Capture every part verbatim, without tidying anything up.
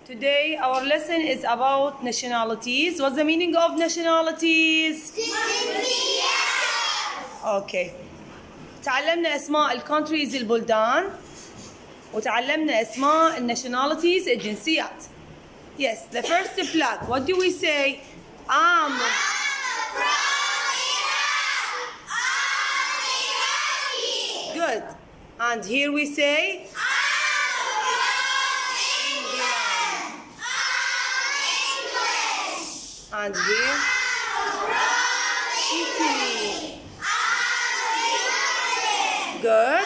Today our lesson is about nationalities. What's the meaning of nationalities? Okay. تعلمنا اسماء الكونتريز البلدان وتعلمنا اسماء الناشوناليتيز الجنسيات. Yes, the first flag. What do we say? I'm from Iran. Good. And here we say and here Italy. Good.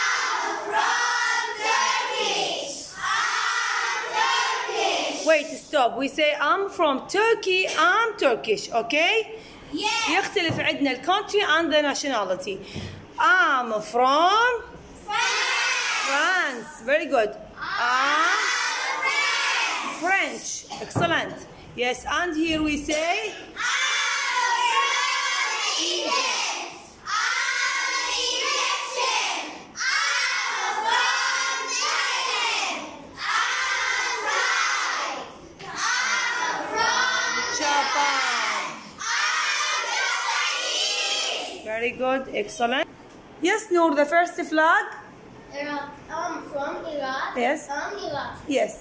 Wait, stop. We say I'm from Turkey. I'm Turkish. Okay? Yes. يختلف عندنا ال country and the nationality. I'm from France. France. Very good. I'm French. Excellent. Yes, and here we say Very good, excellent. Yes, Noor, the first flag. Iraq. I'm from Iraq. Yes. I'm Iraq. Yes.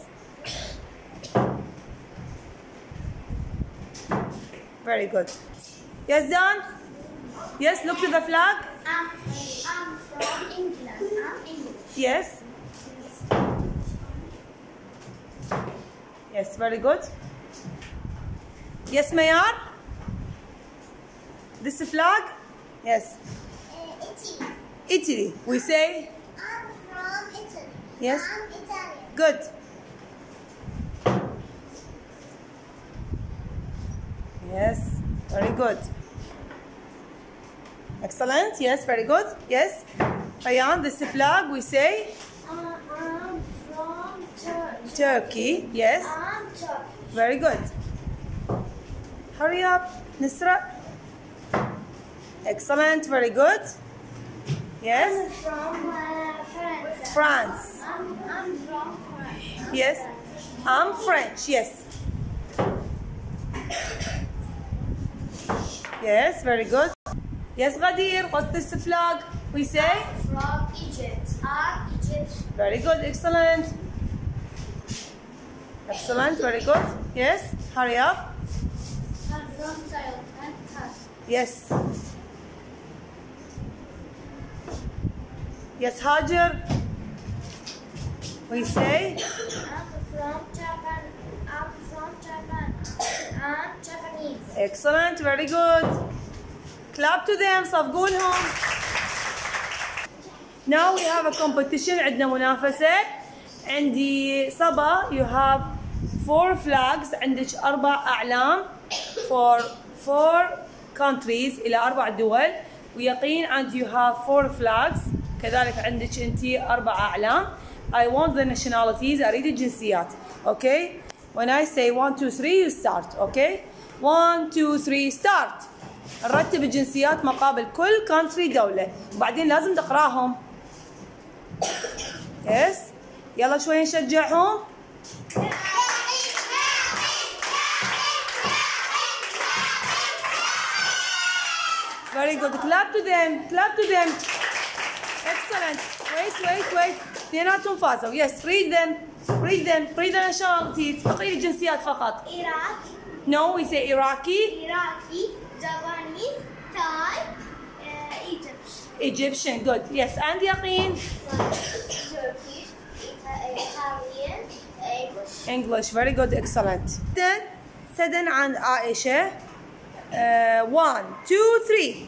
Very good. Yes, Dan? Yes, look to the flag. I'm, I'm from England. I'm English. Yes. Yes, very good. Yes, Mayar? This flag? Yes. Uh, Italy. Italy. We say? I'm from Italy. Yes. I'm Italian. Good. Yes. Very good. Excellent. Yes, very good. Yes. Ayan, this flag we say? Uh, I'm from Turkey. Turkey. Yes. I'm Turkish. Very good. Hurry up, Nisra. Excellent, very good. Yes. I'm from uh, France. France. I'm, I'm from France. Yes. I'm French. Yes. Yes, very good. Yes, Ghadir, what's this flag? We say? From Egypt. I'm Egyptian. Very good, excellent. Excellent, very good. Yes, hurry up. I'm from Thailand. Yes. Yes, Hajar. We say? I'm from Japan. I'm from Japan. I'm Japanese. Excellent, very good. Clap to them, صفقولهم. Now we have a competition. عندنا منافسة. عندي صبا you have four flags. عندك أربع أعلام for four countries إلى أربع دول. ويقين and you have four flags. كذلك عندك أنتي أربع أعلام. I want the nationalities. أريد الجنسيات. Okay? When I say one, two, three, you start. Okay? one, two, three, start. نرتب الجنسيات مقابل كل country دولة. وبعدين لازم تقراهم. Yes? يلا شوي نشجعهم. Very good. Clap to them. Clap to them. Excellent. Wait, wait, wait. اثنيناتهم فازوا. Yes, read them. Read them. Read the nationalities. اقري الجنسيات فقط. Iraq. No, we say Iraqi. Iraqi. Japanese. Thai. Uh, Egyptian. Egyptian. Good. Yes, and يقين. Turkish. Italian. English. English. Very good. Excellent. Then, سدن عند عائشة. Uh, one, two, three.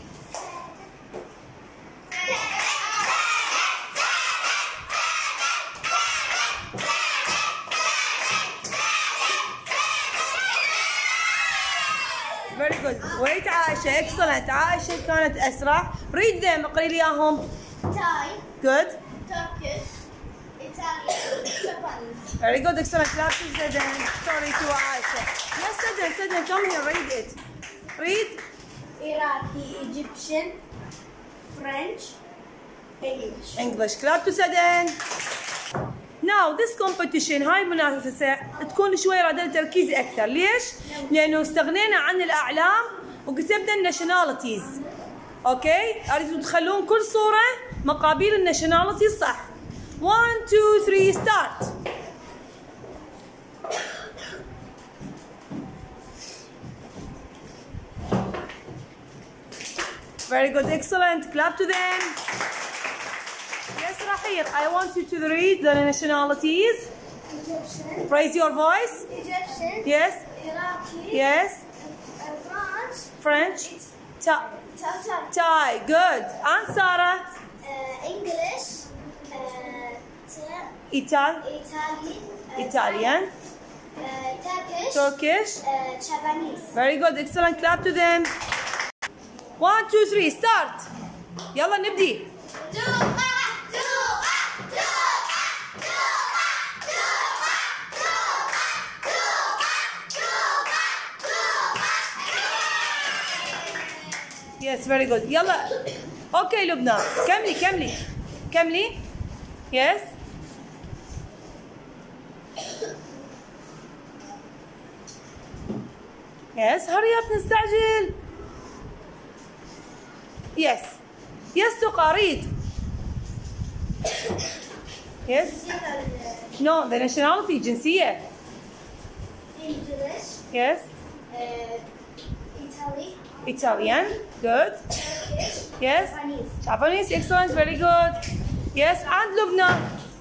Very good. Wait, عائشة. Excellent. عائشة كانت أسرع. Read them. اقري لي إياهم. Thai. Good. Turkish. Italian. Japanese. Very good. Excellent. Clap to Sedan. Sorry to عائشة. Yes, Sedan. Sedan. Come here. Read it. Read. Iraqi. Egyptian. French. English. English. Clap to Sedan. Now this competition هاي المنافسة تكون شوي رادة تركيز أكثر. ليش؟ لأنه استغنينا عن الأعلام وكتبنا الناشوناليتيز. أوكي؟ أريدوا تخلون كل صورة مقابيل الناشوناليتيز صح. one two three start. Very good, excellent. Clap to them. Yes, Rahiq, I want you to read the nationalities. Egyptian. Raise your voice. Egyptian. Yes. Iraqi. Yes. Uh, French. French. Ta- Tatar. Thai. Good. And Sarah. Uh, English. Uh, Ital. Italian. Uh, Italian. Uh, Turkish. Turkish. Uh, Japanese. Very good, excellent. Clap to them. One, two, three, start. يلا نبدي. Yes, very good. يلا. Okay, لبنى. كملي كملي. كملي. Yes. Yes, hurry up نستعجل. Yes. Yes, تقاريد. Yes. No, the nationality جنسية. English. Yes. Uh, Italy. Italian. Good. Turkish. Yes. Japanese. Japanese. Excellent. Very good. Yes. And Lubna.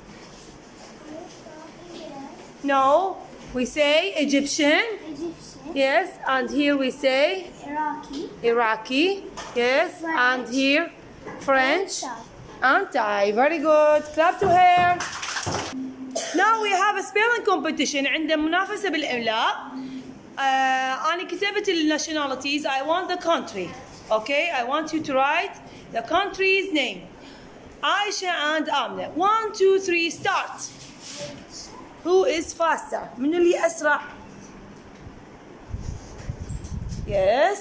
No. We say Egyptian. Egyptian. Yes. And here we say Iraqi. Iraqi. Yes. And here French. Thai. And Thai. Very good. Clap to her. Now we have a spelling competition. عندنا منافسة بالإملاء. Uh, أنا كتبت الnationalities. I want the country. Okay. I want you to write the country's name. Aisha and Amna. One, two, three, start. Who is faster? من اللي أسرع? Yes.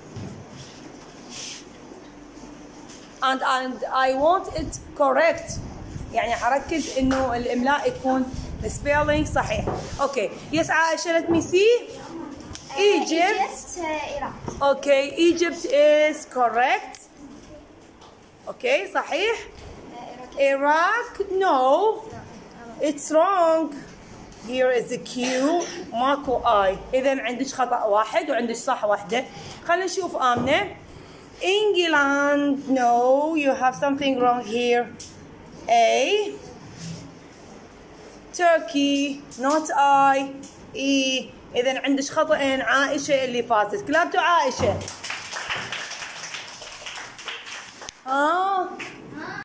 And and I want it correct. يعني حركز إنه الإملاء يكون spelling صحيح. Okay. Yes, عائشة, let me see. Egypt. Egypt. Uh, Iraq. Okay, Egypt is correct. Okay, صحيح. Uh, Iraq, no. It's wrong. Here is the Q. ماكو I. إذا عندك خطأ واحد وعندك صح واحدة. خلينا نشوف آمنة. England, no. You have something wrong here. A. Turkey, not I. E. إذا عندك خطأين. عائشة اللي فازت. كلابتو عائشة.